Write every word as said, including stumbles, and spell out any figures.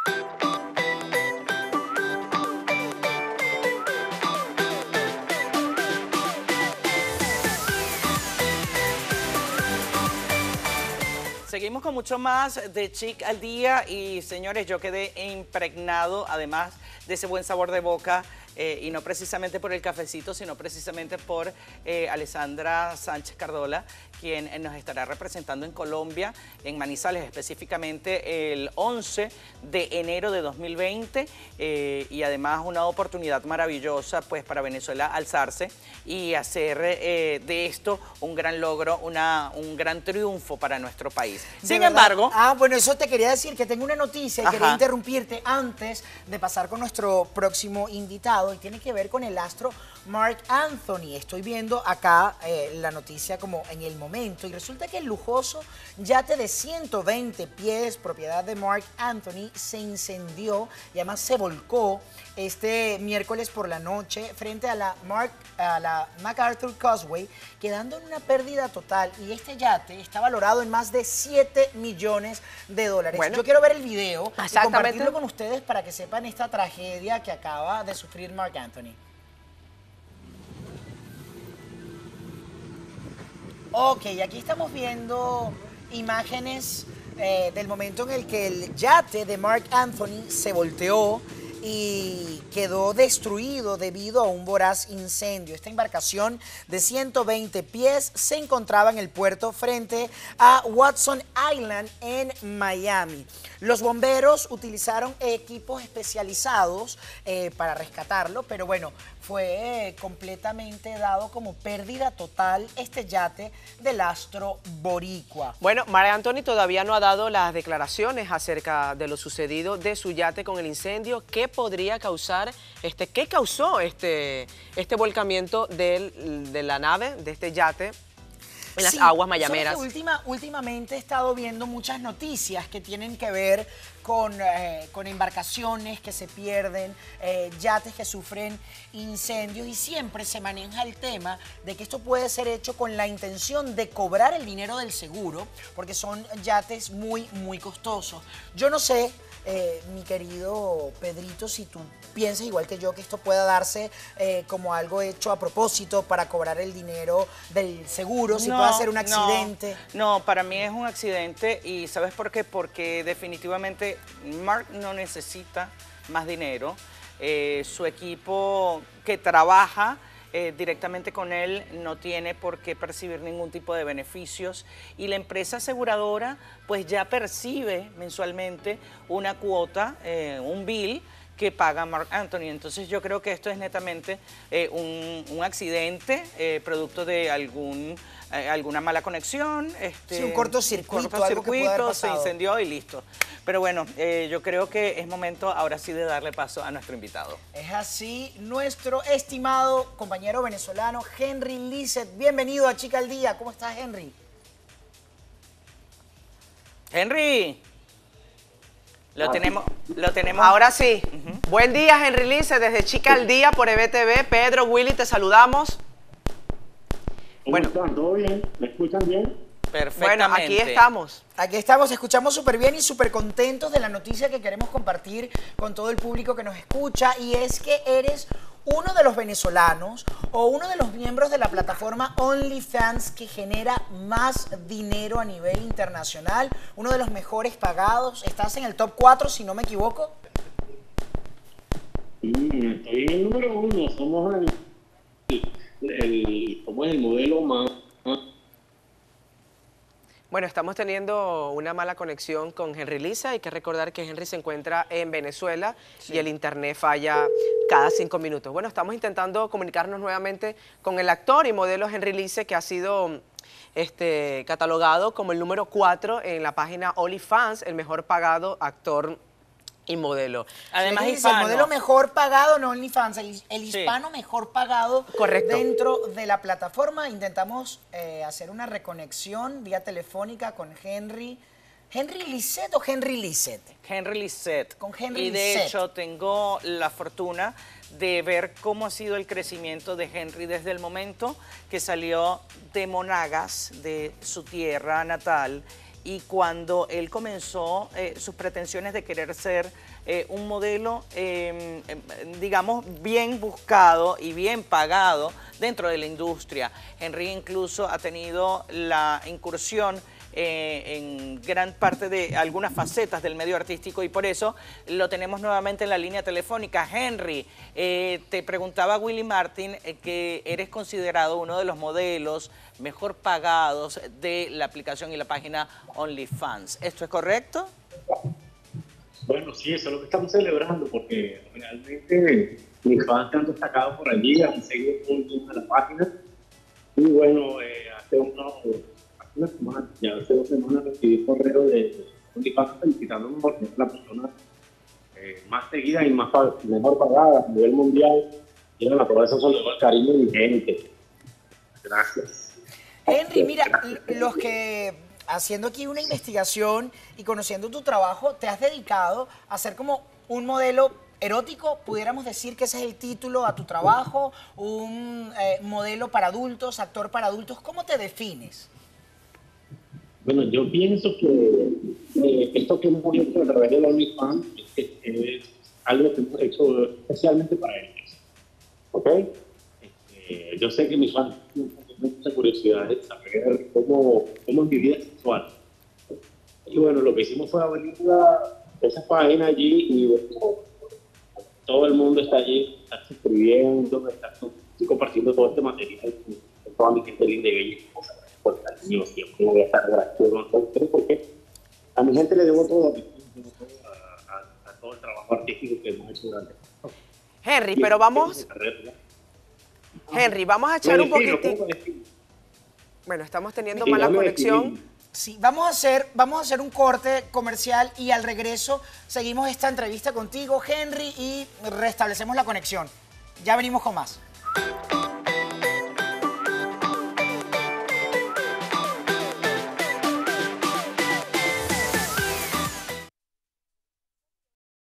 Seguimos con mucho más de Chic al Día y, señores, yo quedé impregnado, además de ese buen sabor de boca, eh, y no precisamente por el cafecito, sino precisamente por eh, Alessandra Sánchez Cardola, quien eh, nos estará representando en Colombia, en Manizales específicamente, el once de enero de dos mil veinte, eh, y además una oportunidad maravillosa pues para Venezuela alzarse y hacer eh, de esto un gran logro, una, un gran triunfo para nuestro país. Sin verdad? embargo... Ah, bueno, eso te quería decir, que tengo una noticia y Ajá. quería interrumpirte antes de pasar con nuestro próximo invitado, y tiene que ver con el astro Marc Anthony. Estoy viendo acá eh, la noticia como en el momento, y resulta que el lujoso yate de ciento veinte pies, propiedad de Marc Anthony, se incendió y además se volcó este miércoles por la noche frente a la, Mark, a la MacArthur Causeway, quedando en una pérdida total. Y este yate está valorado en más de siete millones de dólares. Bueno, yo quiero ver el video y compartirlo con ustedes para que sepan esta tragedia que acaba de sufrir Marc Anthony. Ok, aquí estamos viendo imágenes eh, del momento en el que el yate de Marc Anthony se volteó y quedó destruido debido a un voraz incendio. Esta embarcación de ciento veinte pies se encontraba en el puerto frente a Watson Island en Miami. Los bomberos utilizaron equipos especializados eh, para rescatarlo, pero bueno, fue eh, completamente dado como pérdida total este yate del astro boricua. Bueno, Marc Anthony todavía no ha dado las declaraciones acerca de lo sucedido de su yate con el incendio. ¿Qué podría causar, este, qué causó este, este volcamiento del, de la nave, de este yate, en las sí, aguas mayameras? Última, últimamente he estado viendo muchas noticias que tienen que ver con, eh, con embarcaciones que se pierden, eh, yates que sufren incendios, y siempre se maneja el tema de que esto puede ser hecho con la intención de cobrar el dinero del seguro, porque son yates muy, muy costosos. Yo no sé, eh, mi querido Pedrito, si tú piensas igual que yo que esto pueda darse eh, como algo hecho a propósito para cobrar el dinero del seguro, si no, puede ser un accidente. No, no, para mí es un accidente, y ¿sabes por qué? Porque definitivamente Marc no necesita más dinero. Eh, su equipo que trabaja Eh, directamente con él no tiene por qué percibir ningún tipo de beneficios, y la empresa aseguradora pues ya percibe mensualmente una cuota, eh, un bill que paga Marc Anthony. Entonces yo creo que esto es netamente eh, un, un accidente eh, producto de algún, eh, alguna mala conexión. Este, sí, un cortocircuito, un cortocircuito, algo que puede haber pasado. Se incendió y listo. Pero bueno, eh, yo creo que es momento ahora sí de darle paso a nuestro invitado. Es así, nuestro estimado compañero venezolano Henry Lizeth. Bienvenido a Chic al Día. ¿Cómo estás, Henry? Henry. Lo tenemos, lo tenemos. Ahora sí. Uh-huh. Buen día, Henry Lizeth, desde Chic al Día por E B T V. Pedro, Willy, te saludamos. ¿Cómo bueno, están? ¿Todo bien? ¿Me escuchan bien? Perfectamente. Bueno, aquí estamos. Aquí estamos, escuchamos súper bien y súper contentos de la noticia que queremos compartir con todo el público que nos escucha, y es que eres uno de los venezolanos o uno de los miembros de la plataforma OnlyFans que genera más dinero a nivel internacional, uno de los mejores pagados. Estás en el top cuatro, si no me equivoco. Mm, estoy en el número uno. Somos el, el, ¿cómo es el modelo más? Bueno, estamos teniendo una mala conexión con Henry Lizeth. Hay que recordar que Henry se encuentra en Venezuela, sí, y el internet falla cada cinco minutos. Bueno, estamos intentando comunicarnos nuevamente con el actor y modelo Henry Lizeth, que ha sido este, catalogado como el número cuatro en la página OnlyFans, el mejor pagado actor y modelo. Además, dice, el modelo mejor pagado, no OnlyFans, el, el hispano sí. mejor pagado. Correcto. Dentro de la plataforma. Intentamos eh, hacer una reconexión vía telefónica con Henry. ¿Henry Lizeth o Henry Lizeth? Henry Lizeth. Con Henry Y de Lizeth. hecho tengo la fortuna de ver cómo ha sido el crecimiento de Henry desde el momento que salió de Monagas, de su tierra natal, y cuando él comenzó eh, sus pretensiones de querer ser eh, un modelo, eh, digamos, bien buscado y bien pagado dentro de la industria. Henry incluso ha tenido la incursión Eh, en gran parte de algunas facetas del medio artístico y por eso lo tenemos nuevamente en la línea telefónica. Henry, eh, te preguntaba Willy Martin eh, que eres considerado uno de los modelos mejor pagados de la aplicación y la página OnlyFans. ¿Esto es correcto? Bueno, sí, eso es lo que estamos celebrando, porque realmente mis fans se han destacado por allí, han seguido muy a la página. Y bueno, eh, hace unos... una semana, ya hace dos semanas recibí correo de OnlyFans felicitándome por ser la persona eh, más seguida y más mejor pagada a nivel mundial. Y bueno, por eso se le doy el cariño de mi gente. Gracias. Henry, mira, los que haciendo aquí una investigación y conociendo tu trabajo, te has dedicado a ser como un modelo erótico, pudiéramos decir que ese es el título a tu trabajo, un eh, modelo para adultos, actor para adultos. ¿Cómo te defines? Bueno, yo pienso que eh, esto que hemos hecho a través del OnlyFans es, es algo que hemos hecho especialmente para ellos. ¿Ok? Este, yo sé que mis fans tienen mucha curiosidad de saber cómo, cómo es mi vida sexual. Y bueno, lo que hicimos fue abrir la, esa página allí y bueno, todo el mundo está allí, está suscribiendo, está compartiendo todo este material con toda mi gente linda y bella. Por yo siempre voy a estar agradecido con ustedes porque a mi gente le debo todo, a, a, a todo el trabajo artístico que hemos hecho durante. Henry, pero vamos... Henry, vamos a echar un poquito... Bueno, estamos teniendo mala conexión. Sí, vamos a hacer, vamos a hacer un corte comercial y al regreso seguimos esta entrevista contigo, Henry, y restablecemos la conexión. Ya venimos con más.